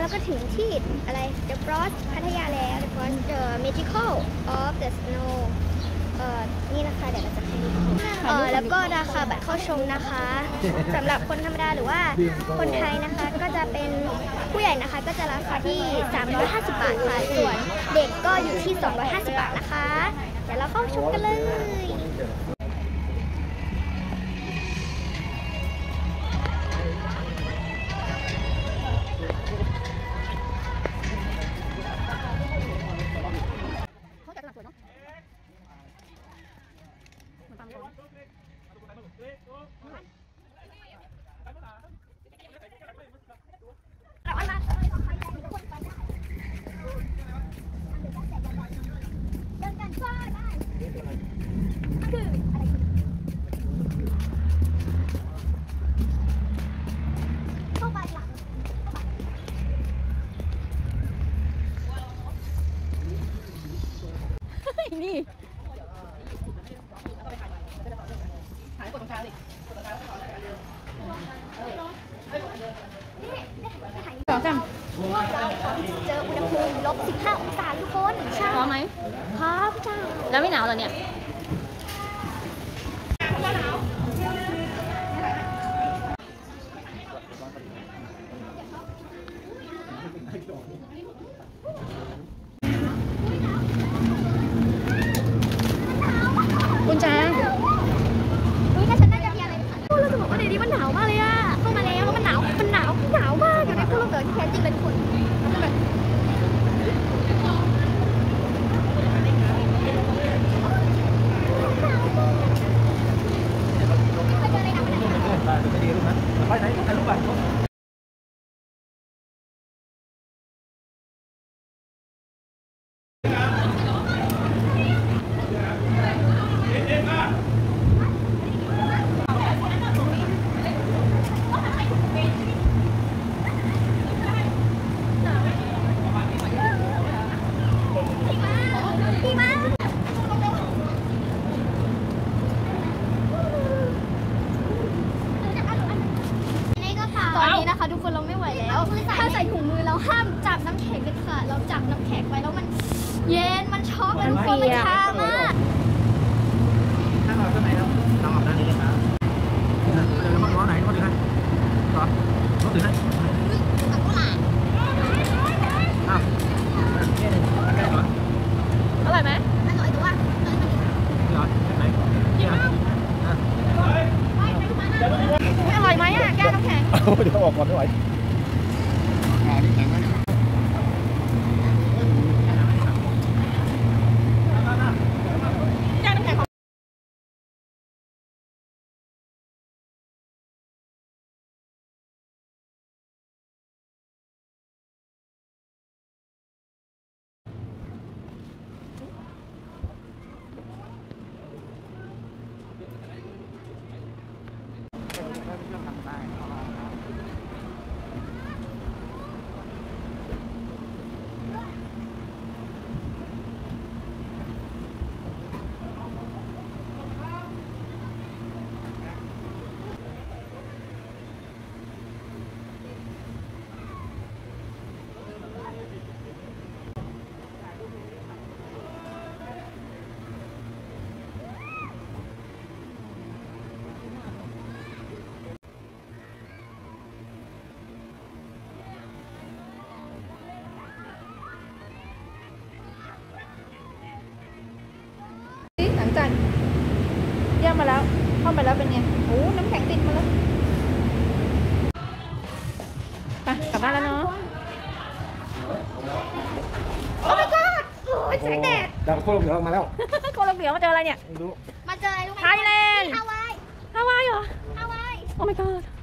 เราก็ถึงที่อะไร The Frost พัทยาแล้ว The Frost The Magical of the Snow นี่นะคะเดี๋ยวเราจะให้ดูแล้วก็ราคาบัตรเข้าชมนะคะสำหรับคนธรรมดาหรือว่าคนไทยนะคะก็จะเป็นผู้ใหญ่นะคะก็จะราคาที่350 บาทค่ะส่วนเด็กก็อยู่ที่250 บาทนะคะเดี๋ยวเราเข้าชมกันเลยนี่สองจำเจออุณหภูมิ-15 องศาทุกคนใช่พร้อมไหมพร้อมจ้าแล้วไม่หนาวเหรอเนี่ยคุณจ้าถ้าฉันน่าจะมีอะไรเราจะบอกว่าในนี้มันหนาวมากเลยอะเข้ามาแล้วมันหนาวมากอยู่ในพวกเราเกิดที่แท้จริงเลยทุกคนแบบทุกคนเราไม่ไหวแล้วถ้าใส่ถุงมือเราห้ามจับน้ำแข็งเด็ดขาดเราจับน้ำแข็งไว้แล้วมันเย็นมันช็อกทุกคนมันชามากถ้าเราจะไหนเราออกด้านนี้เลยครับเดี๋ยวเราล้อไหนเขาถือให้ล้อเขาถือให้กับกุหลาบอ้าวนี่เลยใกล้ก่อนอร่อยไหมอร่อยด้วยนี่เหรอไหนนี่นะไม่อร่อยไหมอ่ะแก้วน้ำแข็งเดี๋ยวออกก่อนไม่ไหวนี่แข็งไหมแก้วน้ำแข็งหลังจากเยี่ยมมาแล้วเข้าไปแล้วเป็นไงโอ้น้ำแข็งติดมาแล้วไปกลับบ้านแล้วเนาะโอ้ my god โอ้ยแสงแดดดาวโคลงเหลือออกมาแล้วโคลงเหลืองมาเจออะไรเนี่ยมาเจออะไรรู้ไหมไทยแลนด์ฮาวายเหรอฮาวายโอ้ my god